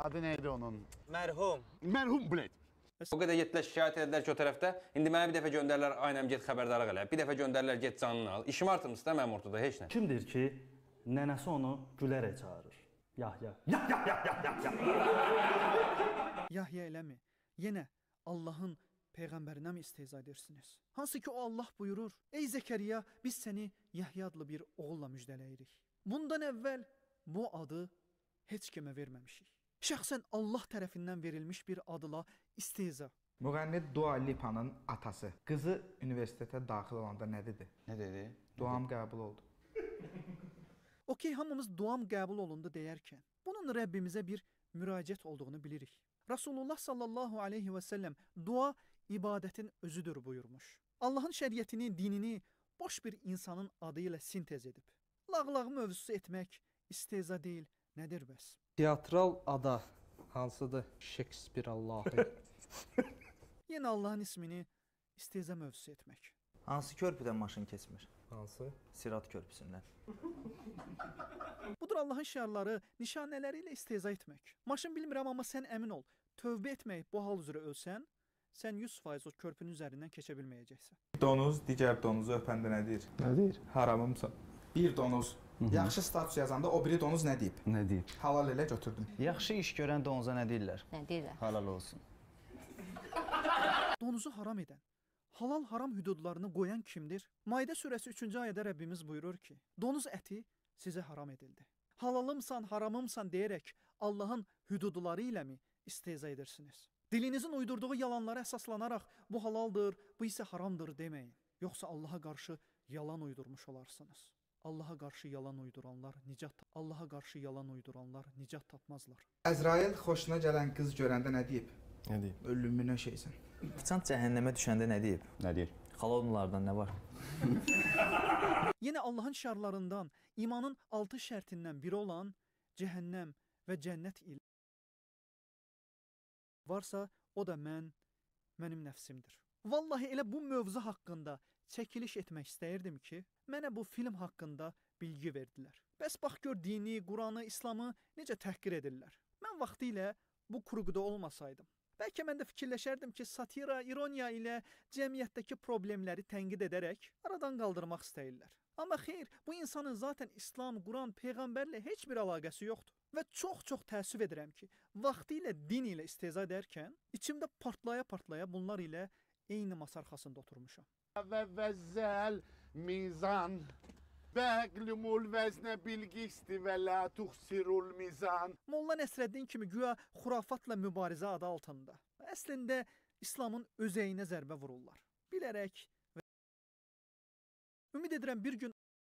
Adı neydi onun? Mərhum. Merhum Bled. O qədər getdilər şikayət edilər ki, o tərəfdə. İndi mənə bir dəfə göndərlər, aynəm get xəbərdarlıq elə. Bir dəfə göndərlər get canını al. İşim artırmısı da mənim ortada heç nə. Kimdir ki, nənəsi onu gülərək çağırır? Yahya. Yahya eləmi? Yenə Allahın Peyğəmbərinə mi istehza edirsiniz? Hansı ki o Allah buyurur, ey Zekeriya, biz səni Yahya adlı bir oğulla müjdələyirik. Bundan əvvəl bu adı heç kimə verməmişik. Şəxsən Allah tərəfindən verilmiş bir adla istehza. Müğənni Dua Lipa'nın atası. Qızı universitetə daxil olanda nə dedi? Nə dedi? Duam qəbul oldu. Okey, hamımız duam qəbul olundu deyərkən, bunun Rəbbimizə bir müraciət olduğunu bilirik. Rasulullah sallallahu aleyhi və səlləm dua ibadətin özüdür buyurmuş. Allahın şəriətini, dinini boş bir insanın adı ilə sintez edib. Lağlağı mövzusu etmək istehza deyil, nədir bəs? Teatral ada hansıdır? Shakespeare Allahı. Yenə Allahın ismini istehza mövzusu etmək. Hansı körpüdən maşın keçmir? Hansı? Sirat körpüsündən. Budur Allahın şiarları, nişanələri ilə istehza etmək. Maşın bilmirəm, amma sən əmin ol, tövbə etmək bu hal üzrə ölsən, sən 100% o körpünün üzərindən keçə bilməyəcəksən. Donuz digər donuzu öpəndə nə deyir? Nə deyir? Haramımsan. Bir donuz yaxşı status yazanda o biri donuz nə deyib? Nə deyib? Halal elə götürdüm. Yaxşı iş görən donuza nə deyirlər? Nə deyirlər? Halal olsun. Donuzu haram edən, halal-haram hüdudlarını qoyan kimdir? Maidə surəsi 3-cü ayədə Rəbbimiz buyurur ki, donuz əti sizə haram edildi. Halalımsan, haramımsan deyərək Allahın hüdudları ilə mi istehza edirsiniz? Dilinizin uydurduğu yalanlara əsaslanaraq bu halaldır, bu isə haramdır deməyin. Yoxsa Allaha qarşı yalan uydurmuş olarsınız. Allaha qarşı yalan uyduranlar nicat tapmazlar. Əzrail xoşuna gələn qız görəndə nə deyib? Nə deyib? Ölümünə şeysən. Bıçaq cəhənnəmə düşəndə nə deyib? Nə deyir? Xalonlardan nə var? Yenə Allahın şiarlarından, imanın 6 şərtindən biri olan cəhənnəm və cənnət ilə varsa, o da mənim nəfsimdir. Vallahi elə bu mövzu haqqında çəkiliş etmək istəyirdim ki, mənə bu film haqqında bilgi verdilər. Bəs bax gör dini, Quranı, İslamı necə təhqir edirlər. Mən vaxtilə bu kurğuda olmasaydım, bəlkə mən də fikirləşərdim ki, satira, ironiya ilə cəmiyyətdəki problemləri tənqid edərək aradan qaldırmaq istəyirlər. Amma xeyr, bu insanın zaten İslam, Quran, Peyğəmbərlə heç bir əlaqəsi yoxdur. Və çox-çox təəssüf edirəm ki, vaxtilə din ilə istehza edərkən, içimdə partlaya-partlaya bunlar ilə eyni masa arxasında oturmuşam. Və vəzzəl mizan bəqlimul vəznə bilqisti və la tuxsirul mizan. Molla Nəsrəddin kimi güya xurafatla mübarizə adı altında. Əslində İslamın özəyinə zərbə vururlar. Bilərək və ümid edirəm bir gün